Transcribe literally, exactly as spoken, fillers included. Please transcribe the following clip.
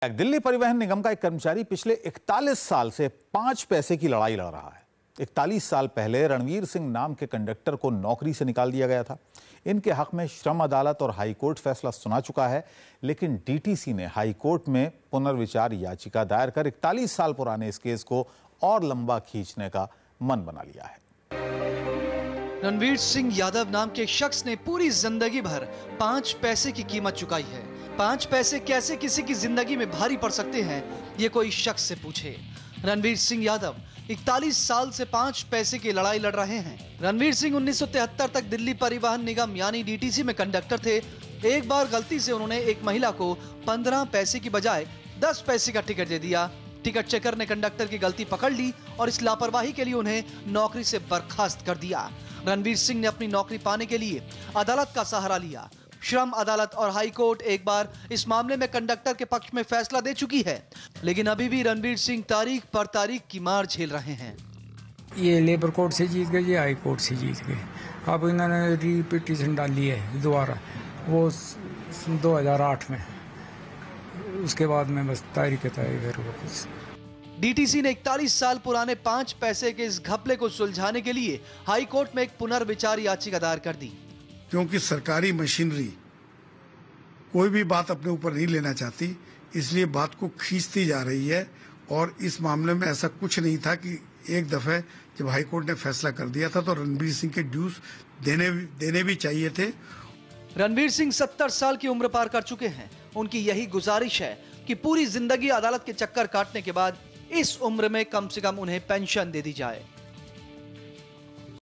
दिल्ली परिवहन निगम का एक कर्मचारी पिछले इकतालीस साल से पांच पैसे की लड़ाई लड़ रहा है। इकतालीस साल पहले रणवीर सिंह नाम के कंडक्टर को नौकरी से निकाल दिया गया था। इनके हक में श्रम अदालत और हाईकोर्ट फैसला सुना चुका है, लेकिन डीटीसी ने हाईकोर्ट में पुनर्विचार याचिका दायर कर इकतालीस साल पुराने इस केस को और लंबा खींचने का मन बना लिया है। रणवीर सिंह यादव नाम के शख्स ने पूरी जिंदगी भर पांच पैसे की कीमत चुकाई है। पांच पैसे कैसे किसी की जिंदगी में भारी पड़ सकते हैं, ये कोई शख्स से पूछे। रणवीर सिंह यादव इकतालीस साल से पांच पैसे की लड़ाई लड़ रहे हैं। रणवीर सिंह उन्नीस सौ तिहत्तर तक दिल्ली परिवहन निगम यानी डीटीसी में कंडक्टर थे। एक बार गलती से उन्होंने एक महिला को पंद्रह पैसे की बजाय दस पैसे का टिकट दे दिया। टिकट चेकर ने कंडक्टर की गलती पकड़ ली और इस लापरवाही के लिए उन्हें नौकरी से बर्खास्त कर दिया। रणवीर सिंह ने अपनी नौकरी पाने के लिए अदालत का सहारा लिया। श्रम अदालत और हाई कोर्ट एक बार इस मामले में कंडक्टर के पक्ष में फैसला दे चुकी है, लेकिन अभी भी रणवीर सिंह तारीख पर तारीख की मार झेल रहे हैं। ये लेबर कोर्ट से जीत गए, ये हाई कोर्ट से जीत गए। अब इन्होंने रिपीटिशन डाली है दोबारा, वो दो हज़ार आठ में। उसके बाद में बस तारीख तारीख डीटीसी ने इकतालीस साल पुराने पांच पैसे के इस घपले को सुलझाने के लिए हाई कोर्ट में एक पुनर्विचार याचिका दायर कर दी। क्योंकि सरकारी मशीनरी कोई भी बात अपने ऊपर नहीं लेना चाहती, इसलिए बात को खींचती जा रही है। और इस मामले में ऐसा कुछ नहीं था कि एक दफे जब हाई कोर्ट ने फैसला कर दिया था तो रणवीर सिंह के ड्यूज देने देने भी चाहिए थे। रणवीर सिंह सत्तर साल की उम्र पार कर चुके हैं। उनकी यही गुजारिश है कि पूरी जिंदगी अदालत के चक्कर काटने के बाद इस उम्र में कम से कम उन्हें पेंशन दे दी जाए।